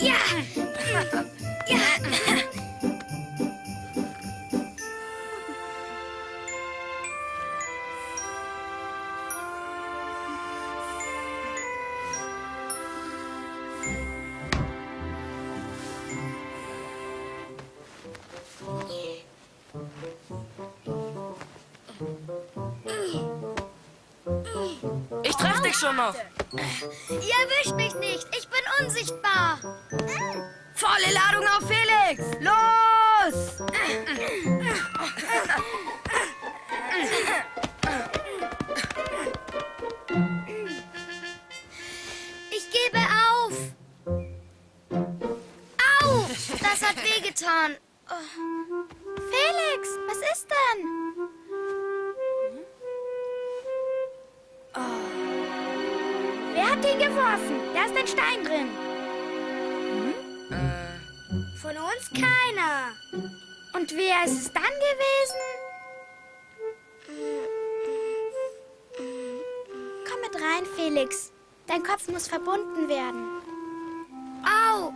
Ja! Ja! Ich treffe dich schon noch. Ihr erwischt mich nicht. Ich bin unsichtbar. Volle Ladung auf Felix. Los! Ich gebe auf. Au! Das hat wehgetan. Felix, was ist denn? Wer hat den geworfen? Da ist ein Stein drin. Von uns keiner. Und wer ist es dann gewesen? Komm mit rein, Felix. Dein Kopf muss verbunden werden. Au!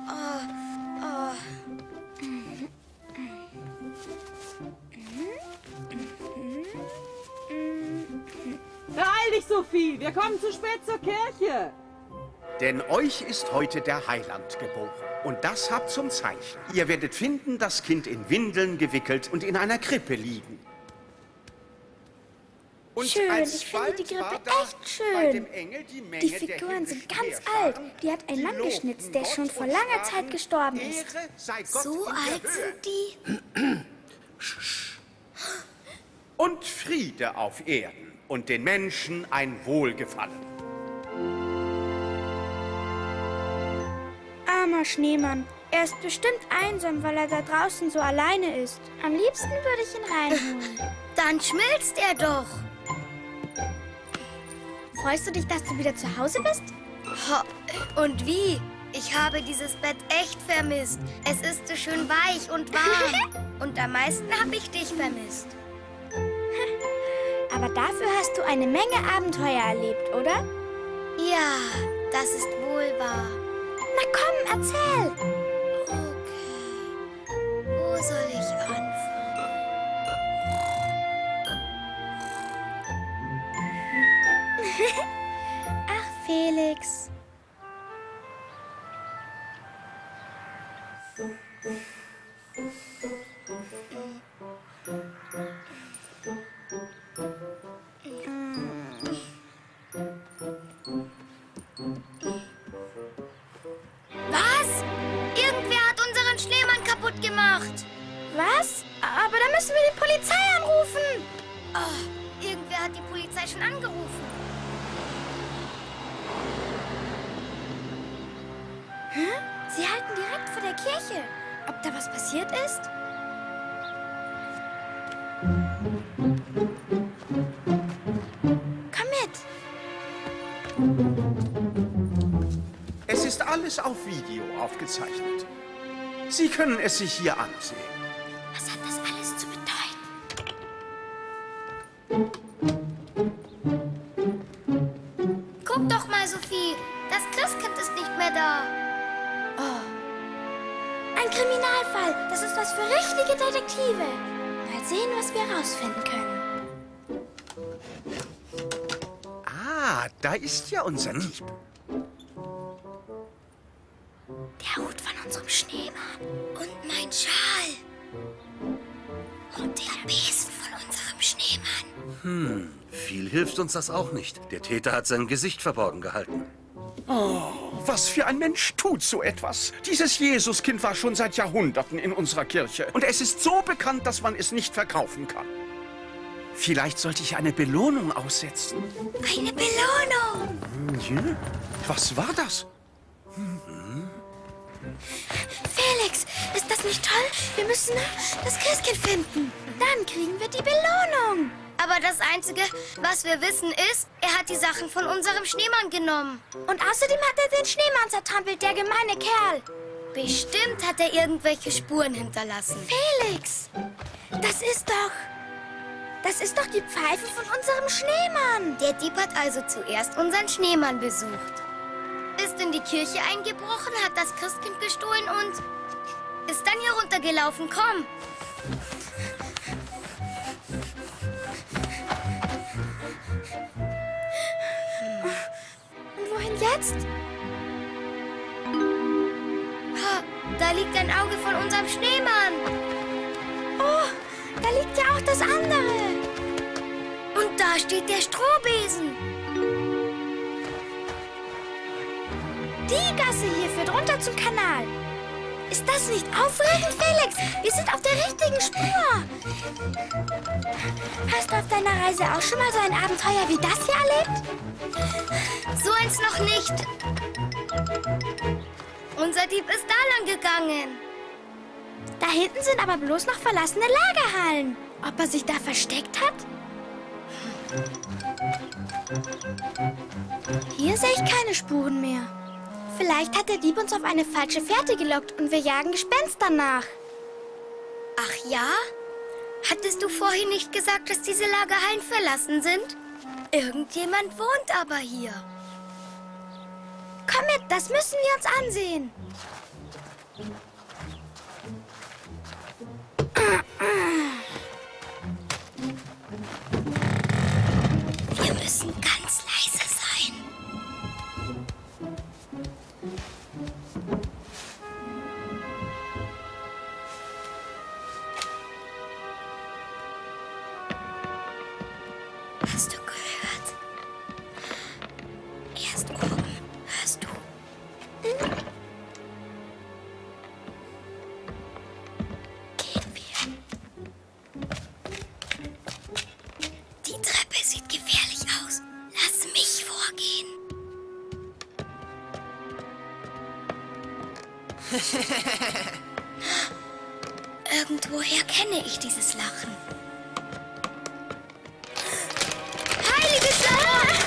Beeil dich, Sophie! Wir kommen zu spät zur Kirche! Denn euch ist heute der Heiland geboren. Und das habt zum Zeichen. Ihr werdet finden, das Kind in Windeln gewickelt und in einer Krippe liegen. Und Schön, ich finde alsbald die Krippe war da echt bei schön. dem Engel die Menge Die der Figuren sind himmlischen ganz Heerscharen, alt. Die hat ein Mann lobten geschnitzt, der Gott schon vor und langer sprachen, Zeit gestorben ist. Ehre sei Gott So in der alt Höhe. sind die? Und Friede auf Erden und den Menschen ein Wohlgefallen. Armer Schneemann. Er ist bestimmt einsam, weil er da draußen so alleine ist. Am liebsten würde ich ihn reinholen. Dann schmilzt er doch. Freust du dich, dass du wieder zu Hause bist? Und wie? Ich habe dieses Bett echt vermisst. Es ist so schön weich und warm. Und am meisten habe ich dich vermisst. Aber dafür hast du eine Menge Abenteuer erlebt, oder? Ja, das ist wohl wahr. Na komm, erzähl! Okay. Wo soll ich anfangen? Ach, Felix. Was? Irgendwer hat unseren Schneemann kaputt gemacht. Was? Aber da müssen wir die Polizei anrufen. Oh, irgendwer hat die Polizei schon angerufen. Sie halten direkt vor der Kirche. Ob da was passiert ist? Komm mit. Es ist alles auf Video aufgezeichnet. Sie können es sich hier ansehen. Was hat das alles zu bedeuten? Guck doch mal, Sophie. Das Christkind ist nicht mehr da. Ein Kriminalfall. Das ist was für richtige Detektive. Mal sehen, was wir herausfinden können. Ah, da ist ja unser Dieb. Der Hut von unserem Schneemann. Und mein Schal. Und der Besen von unserem Schneemann. Viel hilft uns das auch nicht. Der Täter hat sein Gesicht verborgen gehalten. Was für ein Mensch tut so etwas? Dieses Jesuskind war schon seit Jahrhunderten in unserer Kirche. Und es ist so bekannt, dass man es nicht verkaufen kann. Vielleicht sollte ich eine Belohnung aussetzen. Eine Belohnung. Ja? Was war das? Felix, ist das nicht toll? Wir müssen das Christkind finden. Dann kriegen wir die Belohnung. Aber das Einzige, was wir wissen, ist, er hat die Sachen von unserem Schneemann genommen. Und außerdem hat er den Schneemann zertrampelt, der gemeine Kerl. Bestimmt hat er irgendwelche Spuren hinterlassen. Felix, das ist doch die Pfeife von unserem Schneemann. Der Dieb hat also zuerst unseren Schneemann besucht. ist in die Kirche eingebrochen, hat das Christkind gestohlen und ist dann hier runtergelaufen. Komm. Und wohin jetzt? Ha, da liegt ein Auge von unserem Schneemann. Oh, da liegt ja auch das andere. Und da steht der Strohbesen. Die Gasse hier führt runter zum Kanal. Ist das nicht aufregend, Felix? Wir sind auf der richtigen Spur. Hast du auf deiner Reise auch schon mal so ein Abenteuer wie das hier erlebt? So eins noch nicht. Unser Dieb ist da lang gegangen. Da hinten sind aber bloß noch verlassene Lagerhallen. Ob er sich da versteckt hat? Hier sehe ich keine Spuren mehr. Vielleicht hat der Dieb uns auf eine falsche Fährte gelockt und wir jagen Gespenstern nach. Ach ja? Hattest du vorhin nicht gesagt, dass diese Lagerhallen verlassen sind? Irgendjemand wohnt aber hier. Komm mit, das müssen wir uns ansehen. Wir müssen ganz leise sein. Hast du gehört? Erst oben. Hörst du? Gehen wir. Die Treppe sieht gefährlich aus. Lass mich vorgehen. Irgendwoher kenne ich dieses Lachen. Heiliges Lachen!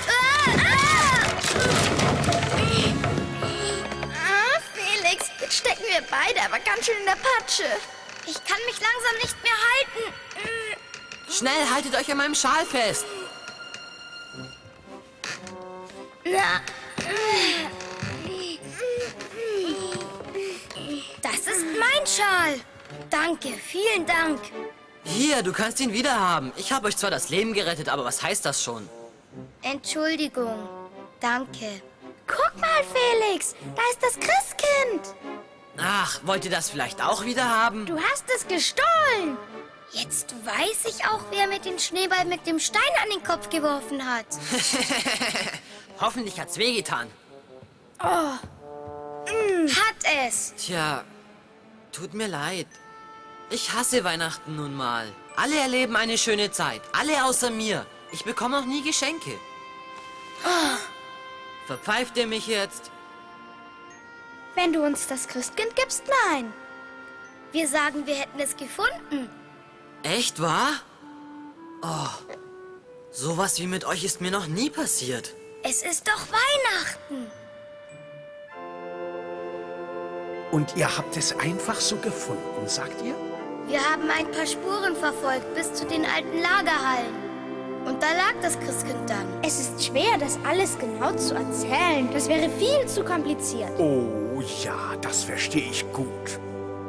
Felix, jetzt stecken wir beide aber ganz schön in der Patsche. Ich kann mich langsam nicht mehr halten. Schnell, haltet euch an meinem Schal fest. Das ist mein Schal. Danke, vielen Dank. Hier, du kannst ihn wieder haben. Ich habe euch zwar das Leben gerettet, aber was heißt das schon? Entschuldigung. Danke. Guck mal, Felix, da ist das Christkind. Ach, wollt ihr das vielleicht auch wieder haben? Du hast es gestohlen. Jetzt weiß ich auch, wer mir den Schneeball mit dem Stein an den Kopf geworfen hat. Hoffentlich hat's wehgetan. Hat es. Tja, tut mir leid. Ich hasse Weihnachten nun mal. Alle erleben eine schöne Zeit. Alle außer mir. Ich bekomme noch nie Geschenke. Verpfeift ihr mich jetzt? Wenn du uns das Christkind gibst, nein. Wir sagen, wir hätten es gefunden. Echt wahr? Oh, sowas wie mit euch ist mir noch nie passiert. Es ist doch Weihnachten. Und ihr habt es einfach so gefunden, sagt ihr? Wir haben ein paar Spuren verfolgt bis zu den alten Lagerhallen. Und da lag das Christkind dann. Es ist schwer, das alles genau zu erzählen. Das wäre viel zu kompliziert. Oh ja, das verstehe ich gut.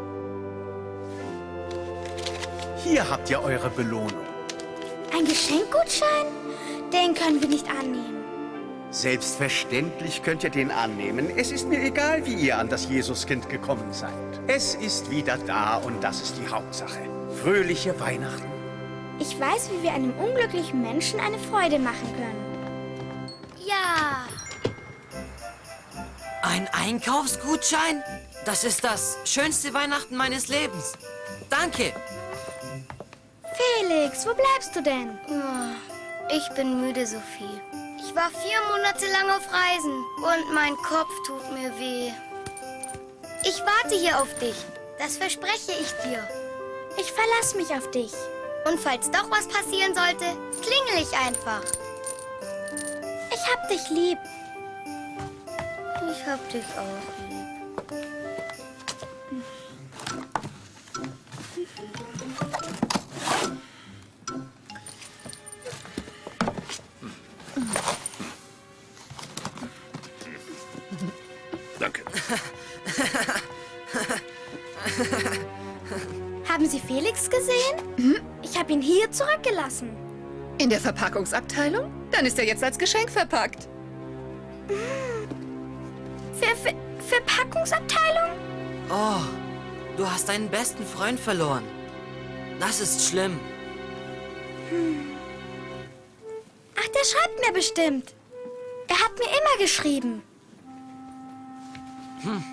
Hier habt ihr eure Belohnung. Ein Geschenkgutschein? Den können wir nicht annehmen. Selbstverständlich könnt ihr den annehmen. Es ist mir egal, wie ihr an das Jesuskind gekommen seid. Es ist wieder da und das ist die Hauptsache. Fröhliche Weihnachten. Ich weiß, wie wir einem unglücklichen Menschen eine Freude machen können. Ja. Ein Einkaufsgutschein? Das ist das schönste Weihnachten meines Lebens. Danke. Felix, wo bleibst du denn? Ich bin müde, Sophie. Ich war 4 Monate lang auf Reisen und mein Kopf tut mir weh. Ich warte hier auf dich. Das verspreche ich dir. Ich verlasse mich auf dich. Und falls doch was passieren sollte, klingel ich einfach. Ich hab dich lieb. Ich hab dich auch lieb. Felix gesehen? Ich habe ihn hier zurückgelassen. In der Verpackungsabteilung? Dann ist er jetzt als Geschenk verpackt. Verpackungsabteilung? Oh, du hast deinen besten Freund verloren. Das ist schlimm. Ach, der schreibt mir bestimmt. Er hat mir immer geschrieben.